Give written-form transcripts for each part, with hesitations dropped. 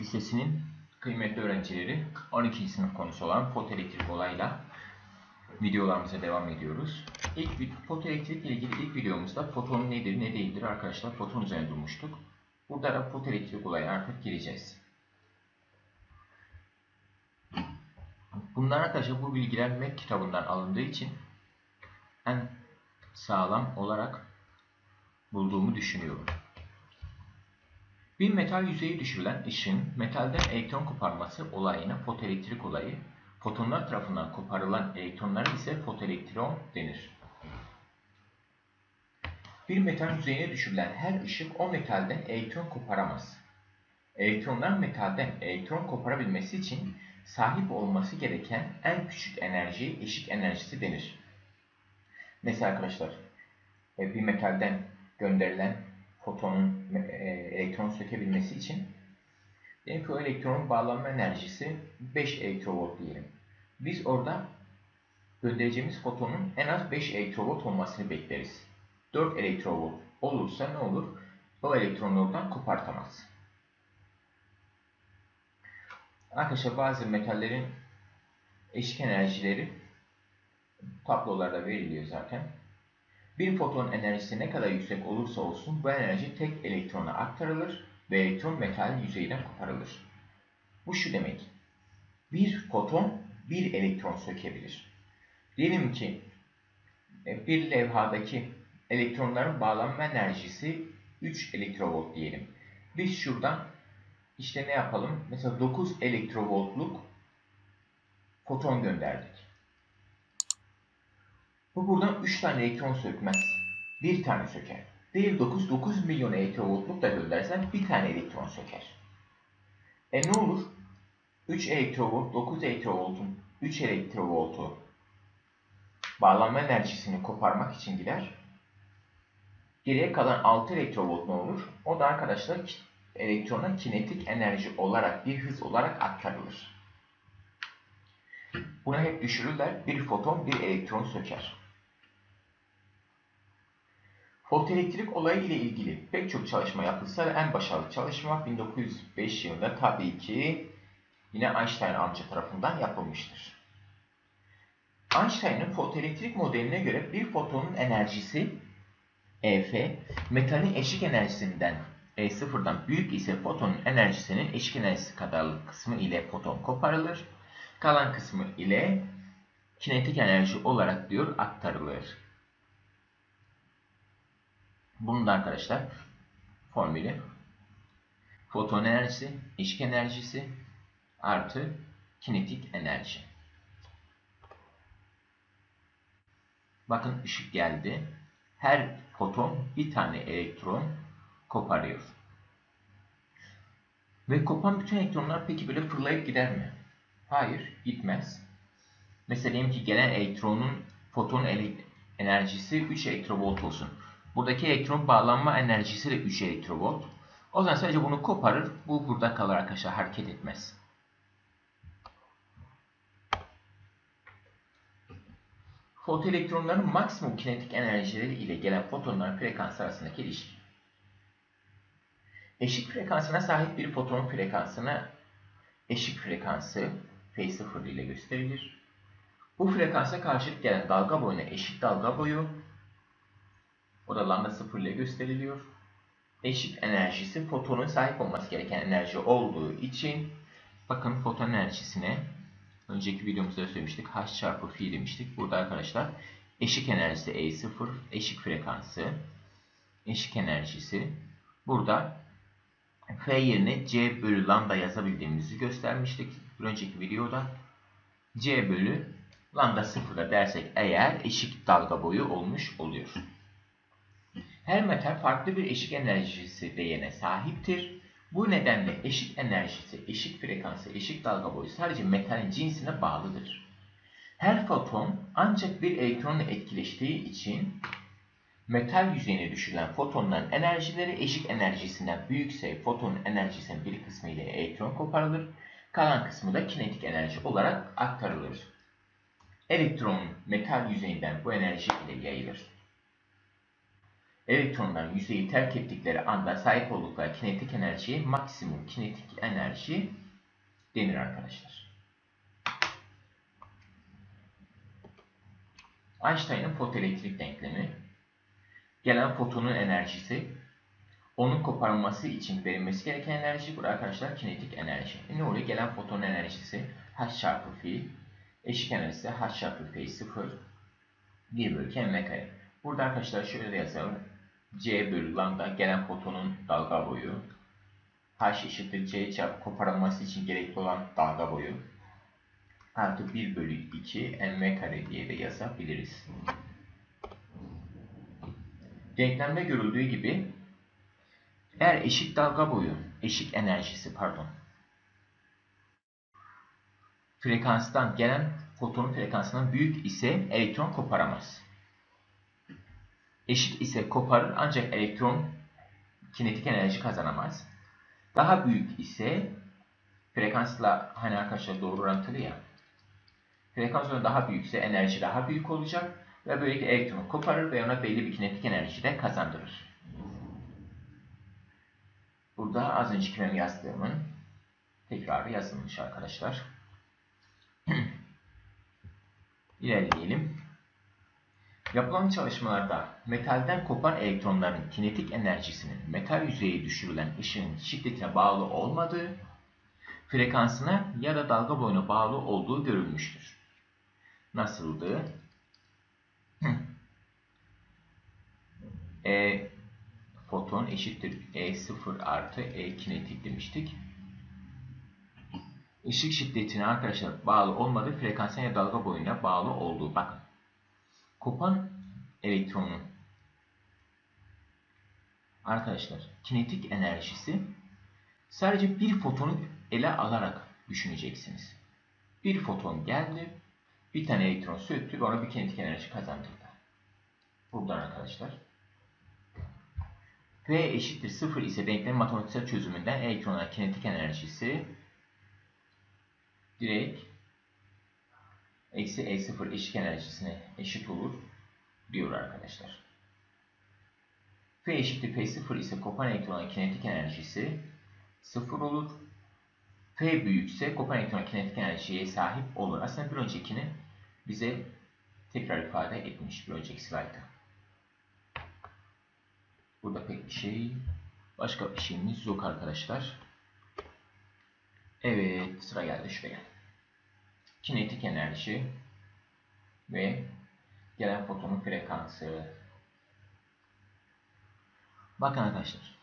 Lisesi'nin kıymetli öğrencileri 12. sınıf konusu olan fotoelektrik olayla videolarımıza devam ediyoruz. Fotoelektrik ile ilgili ilk videomuzda foton nedir, ne değildir arkadaşlar foton üzerine durmuştuk. Burada da fotoelektrik olayına artık gireceğiz. Bunlar arkadaşlar bu bilgiler MEC kitabından alındığı için en sağlam olarak bulduğumu düşünüyorum. Bir metal yüzeye düşürülen ışığın metalden elektron koparması olayına fotoelektrik olayı, fotonlar tarafından koparılan elektronlara ise fotoelektron denir. Bir metal yüzeyine düşürülen her ışık o metalden elektron koparamaz. Elektronlar metalden elektron koparabilmesi için sahip olması gereken en küçük enerji ışık enerjisi denir. Mesela arkadaşlar bir metalden gönderilen fotonun elektron sökebilmesi için diyelim ki o elektronun bağlanma enerjisi 5 elektrovolt diyelim. Biz orada göndereceğimiz fotonun en az 5 elektrovolt olmasını bekleriz. 4 elektrovolt olursa ne olur? O elektronu oradan kopartamaz. Arkadaşlar bazı metallerin eşik enerjileri tablolarda veriliyor zaten. Bir foton enerjisi ne kadar yüksek olursa olsun bu enerji tek elektrona aktarılır ve elektron metal yüzeyden koparılır. Bu şu demek. Bir foton bir elektron sökebilir. Diyelim ki bir levhadaki elektronların bağlanma enerjisi 3 elektrovolt diyelim. Biz şuradan işte ne yapalım? Mesela 9 elektrovoltluk foton gönderdik. Bu buradan 3 tane elektron sökmez. Bir tane söker. Değil 9 milyon elektrovoltluk da göndersen bir tane elektron söker. Ne olur? 3 elektrovolt, 9 elektrovoltun 3 elektrovoltu bağlanma enerjisini koparmak için gider. Geriye kalan 6 elektrovolt ne olur? O da arkadaşlar elektrona kinetik enerji olarak, bir hız olarak aktarılır. Buna hep düşürürler. Bir foton bir elektron söker. Fotoelektrik olayı ile ilgili pek çok çalışma yapılsa da en başarılı çalışma 1905 yılında tabii ki yine Einstein amca tarafından yapılmıştır. Einstein'ın fotoelektrik modeline göre bir fotonun enerjisi EF, metalin eşik enerjisinden E0'dan büyük ise fotonun enerjisinin eşik enerjisi kadarlık kısmı ile foton koparılır. Kalan kısmı ile kinetik enerji olarak diyor aktarılır. Bunun da arkadaşlar formülü foton enerjisi, eşik enerjisi artı kinetik enerji. Bakın ışık geldi. Her foton bir tane elektron koparıyor. Ve kopan bütün elektronlar peki böyle fırlayıp gider mi? Hayır, gitmez. Mesela diyelim ki gelen elektronun foton enerjisi 3 elektrovolt olsun. Buradaki elektron bağlanma enerjisi de 3 elektrovolt. O zaman sadece bunu koparır. Bu burada kalır arkadaşlar. Hareket etmez. Fotoelektronların maksimum kinetik enerjileri ile gelen fotonların frekansı arasındaki ilişki. Eşik frekansına sahip bir fotonun frekansına eşik frekansı F0 ile gösterilir. Bu frekansa karşılık gelen dalga boyuna eşik dalga boyu, o da lambda 0 ile gösteriliyor. Eşik enerjisi fotonun sahip olması gereken enerji olduğu için bakın foton enerjisine önceki videomuzda söylemiştik h çarpı phi demiştik. Burada arkadaşlar eşik enerjisi E0, eşik frekansı, eşik enerjisi. Burada F yerine C bölü lambda yazabildiğimizi göstermiştik bir önceki videoda. C bölü lambda 0'da dersek eğer eşik dalga boyu olmuş oluyor. Her metal farklı bir eşik enerjisi değerine sahiptir. Bu nedenle eşik enerjisi, eşik frekansı, eşik dalga boyu sadece metalin cinsine bağlıdır. Her foton ancak bir elektronla etkileştiği için metal yüzeyine düşürülen fotonların enerjileri eşik enerjisinden büyükse fotonun enerjisinin bir kısmı ile elektron koparılır. Kalan kısmı da kinetik enerji olarak aktarılır. Elektron metal yüzeyinden bu enerji ile yayılır. elektronların yüzeyi terk ettikleri anda sahip oldukları kinetik enerjiye maksimum kinetik enerji denir arkadaşlar. Einstein'ın fotoelektrik denklemi, gelen fotonun enerjisi, onun koparılması için verilmesi gereken enerji, burada arkadaşlar kinetik enerji. Ne oluyor? Gelen fotonun enerjisi h çarpı fi, eşik enerjisi h çarpı fi 0, 1 bölü m kare. Burada arkadaşlar şöyle de yazalım. C bölü lambda gelen fotonun dalga boyu, h eşittir c çarpı koparılması için gerekli olan dalga boyu, artı 1 bölü 2 m kare diye de yazabiliriz. Denklemde görüldüğü gibi eğer eşik dalga boyu, eşik enerjisi frekanstan gelen fotonun frekansından büyük ise elektron koparamaz. Eşit ise koparır ancak elektron kinetik enerji kazanamaz. Daha büyük ise frekansla hani arkadaşlar doğru orantılı ya. Frekans daha büyükse enerji daha büyük olacak ve böylelikle elektronu koparır ve ona belli bir kinetik enerji de kazandırır. Burada az önceki benim yazdığımın tekrarı yazılmış arkadaşlar. İlerleyelim. Yapılan çalışmalarda metalden kopan elektronların kinetik enerjisinin metal yüzeye düşürülen ışığın şiddetine bağlı olmadığı, frekansına ya da dalga boyuna bağlı olduğu görülmüştür. Nasıldı? E foton eşittir E0 artı E kinetik demiştik. Işık şiddetine arkadaşlar bağlı olmadığı, frekansına ya da dalga boyuna bağlı olduğu. Bakın. Kopan elektronun arkadaşlar kinetik enerjisi sadece bir fotonu ele alarak düşüneceksiniz. Bir foton geldi, bir tane elektron söktü ve ona bir kinetik enerji kazandırdı. Buradan arkadaşlar. P eşittir 0 ise denklem matematiksel çözümünden elektronların kinetik enerjisi direkt eksi E0 eşik enerjisine eşit olur diyor arkadaşlar. P eşittir P0 ise kopan elektronun kinetik enerjisi 0 olur. P büyükse kopan elektron kinetik enerjiye sahip olur. Aslında bir öncekini bize tekrar ifade etmiş bir önceki slaytta. Burada pek başka bir şeyimiz yok arkadaşlar. Evet, sıra geldi şuraya. Kinetik enerji ve gelen fotonun frekansı. Bakın arkadaşlar.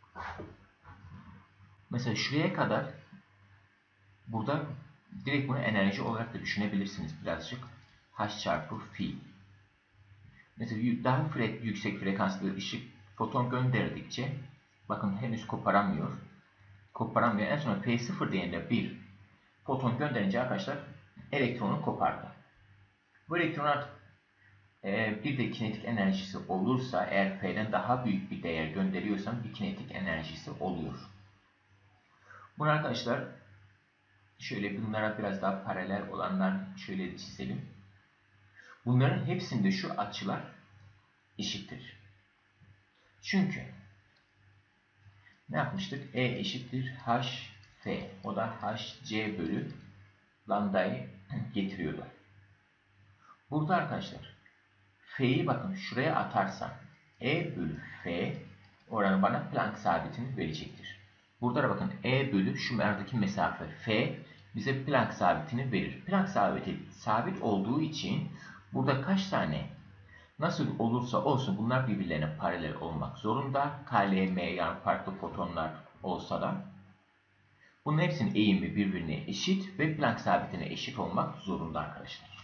Mesela şuraya kadar burada direkt bunu enerji olarak da düşünebilirsiniz birazcık. H çarpı fi. Mesela daha yüksek frekanslı ışık foton gönderdikçe bakın henüz koparamıyor. En sonra P0 değerinde bir foton gönderince arkadaşlar elektronu kopardı. Bu elektron artık bir de kinetik enerjisi olursa, eğer P'den daha büyük bir değer gönderiyorsam bir kinetik enerjisi oluyor. Bunu arkadaşlar şöyle bunlara biraz daha paralel olanlar şöyle çizelim. Bunların hepsinde şu açılar eşittir. Çünkü ne yapmıştık? E eşittir hf. O da hc bölü lambdayı getiriyordu. Burada arkadaşlar f'yi bakın şuraya atarsam e bölü f oranı bana Planck sabitini verecektir. Burada da bakın e bölü şu aradaki mesafe f bize Planck sabitini verir. Planck sabiti sabit olduğu için burada kaç tane nasıl olursa olsun bunlar birbirlerine paralel olmak zorunda. KLM yani farklı fotonlar olsa da bunun hepsinin eğimi birbirine eşit ve Planck sabitine eşit olmak zorunda arkadaşlar.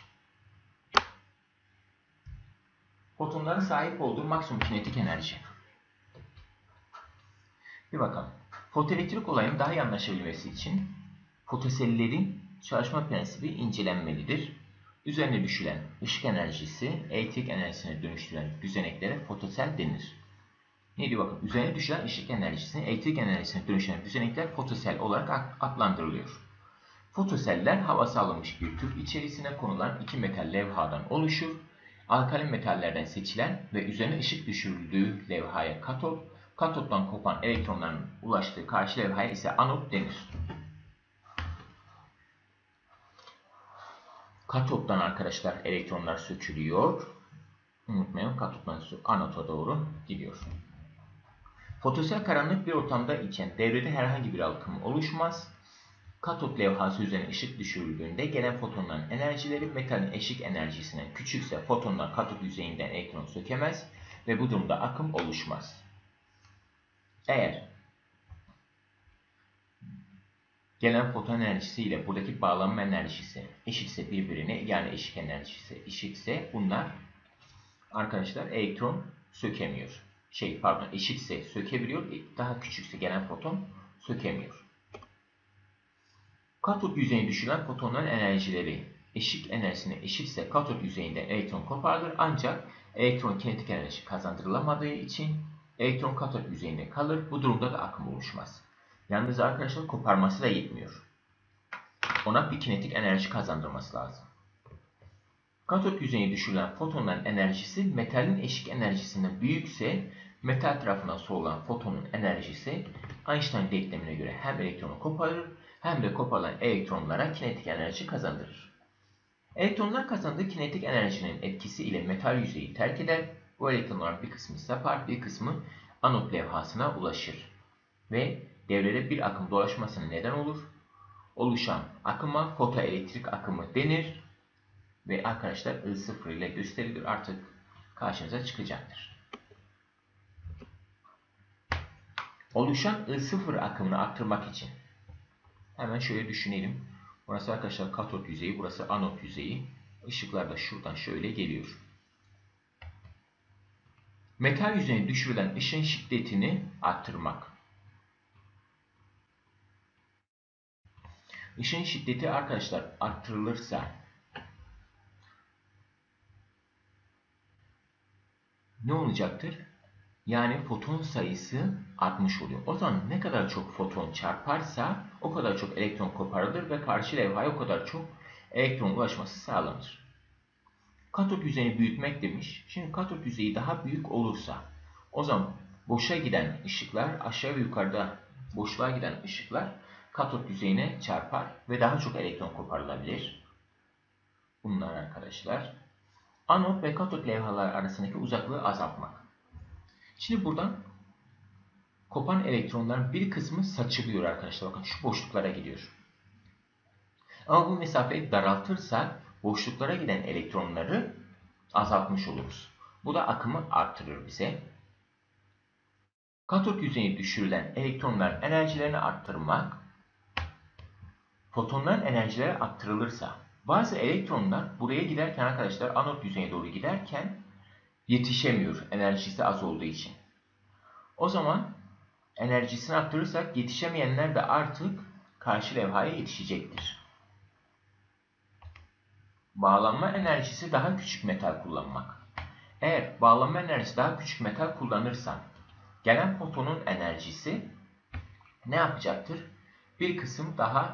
Fotonların sahip olduğu maksimum kinetik enerji. Bir bakalım. Fotoelektrik olayının daha iyi anlaşılabilmesi için fotosellerin çalışma prensibi incelenmelidir. Üzerine düşülen ışık enerjisi elektrik enerjisine dönüştüren düzeneklere fotosel denir. Ne diyor bakın? Üzerine düşen ışık enerjisini elektrik enerjisine dönüştüren düzenekler fotosel olarak adlandırılıyor. Fotoseller havası alınmış bir tüp içerisine konulan iki metal levhadan oluşur. Alkalin metallerden seçilen ve üzerine ışık düşürüldüğü levhaya katot, katottan kopan elektronların ulaştığı karşı levhaya ise anot denir. Katottan arkadaşlar elektronlar sökülüyor. Unutmayın, katottan anota doğru gidiyor. Fotosel karanlık bir ortamda iken devrede herhangi bir akım oluşmaz. Katot levhası üzerine ışık düşürüldüğünde gelen fotonların enerjileri metalin eşik enerjisinden küçükse fotonlar katot yüzeyinden elektron sökemez ve bu durumda akım oluşmaz. Eğer gelen foton enerjisi ile buradaki bağlanma enerjisi eşitse birbirine, yani eşik enerjisi eşitse bunlar arkadaşlar elektron sökemiyor. Eşitse sökebiliyor, daha küçükse gelen foton sökemiyor. Katot yüzeyine düşürülen fotonların enerjileri eşik enerjisine eşitse katot yüzeyinden elektron koparılır, ancak elektron kinetik enerji kazandırılamadığı için elektron katot yüzeyinde kalır. Bu durumda da akım oluşmaz. Yalnız arkadaşlar koparması da yetmiyor. Ona bir kinetik enerji kazandırması lazım. Katot yüzeyine düşürülen fotonların enerjisi metalin eşik enerjisinden büyükse metal tarafından soğulan fotonun enerjisi Einstein denklemine göre hem elektronu koparır hem de koparılan elektronlara kinetik enerji kazandırır. Elektronlar kazandığı kinetik enerjinin etkisi ile metal yüzeyi terk eder. Bu elektronların bir kısmı sapar, bir kısmı anot levhasına ulaşır ve devrede bir akım dolaşmasına neden olur. Oluşan akıma fotoelektrik akımı denir ve arkadaşlar I0 ile gösterilir, artık karşınıza çıkacaktır. Oluşan I0 akımını arttırmak için hemen şöyle düşünelim. Burası arkadaşlar katot yüzeyi, burası anot yüzeyi. Işıklar da şuradan şöyle geliyor. Metal yüzeyine düşürülen ışın şiddetini arttırmak. Işın şiddeti arkadaşlar arttırılırsa ne olacaktır? Yani foton sayısı artmış oluyor. O zaman ne kadar çok foton çarparsa o kadar çok elektron koparılır ve karşı levhaya o kadar çok elektron ulaşması sağlanır. Katot yüzeyini büyütmek demiş. Şimdi katot yüzeyi daha büyük olursa o zaman boşa giden ışıklar, aşağı ve yukarıda boşluğa giden ışıklar katot yüzeyine çarpar ve daha çok elektron koparılabilir. Bunlar arkadaşlar anot ve katot levhalar arasındaki uzaklığı azaltmak. Şimdi buradan kopan elektronların bir kısmı saçılıyor arkadaşlar. Bakın şu boşluklara gidiyor. Ama bu mesafeyi daraltırsak boşluklara giden elektronları azaltmış oluruz. Bu da akımı arttırır bize. Katot yüzeyine düşürülen elektronların enerjilerini arttırmak, fotonların enerjileri arttırılırsa bazı elektronlar buraya giderken arkadaşlar anot yüzeyine doğru giderken yetişemiyor enerjisi az olduğu için. O zaman enerjisini arttırırsak yetişemeyenler de artık karşı levhaya yetişecektir. Bağlanma enerjisi daha küçük metal kullanmak. Eğer bağlanma enerjisi daha küçük metal kullanırsam gelen fotonun enerjisi ne yapacaktır? Bir kısım daha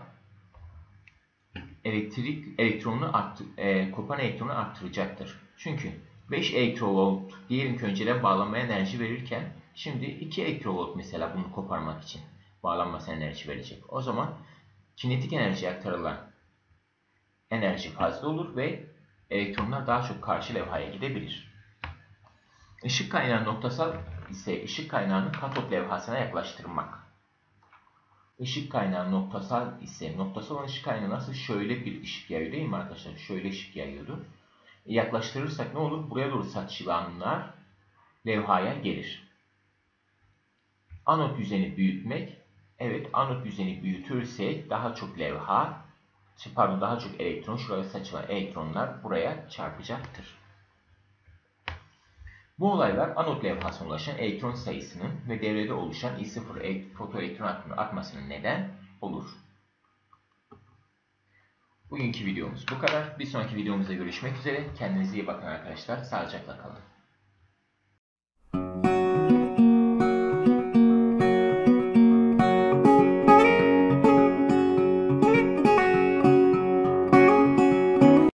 kopan elektronu arttıracaktır. Çünkü 5 elektrovolt diyelim ki önceden bağlanmaya enerji verirken şimdi 2 elektrovolt mesela bunu koparmak için bağlanmasına enerji verecek. O zaman kinetik enerjiye aktarılan enerji fazla olur ve elektronlar daha çok karşı levhaya gidebilir. Işık kaynağı noktasal ise ışık kaynağını katot levhasına yaklaştırmak. Işık kaynağı noktasal ise noktasal olan ışık kaynağı nasıl şöyle bir ışık yayıyor değil mi arkadaşlar? Şöyle ışık yayıyordu. Yaklaştırırsak ne olur? Buraya doğru saçılanlar levhaya gelir. Anot yüzeyini büyütmek. Evet, anot yüzeyini büyütürsek daha çok daha çok elektron, şuraya saçılan elektronlar buraya çarpacaktır. Bu olaylar anot levhasına ulaşan elektron sayısının ve devrede oluşan I0 fotoelektron akımının artmasına neden olur. Bugünkü videomuz bu kadar. Bir sonraki videomuzda görüşmek üzere. Kendinize iyi bakın arkadaşlar. Sağlıcakla kalın.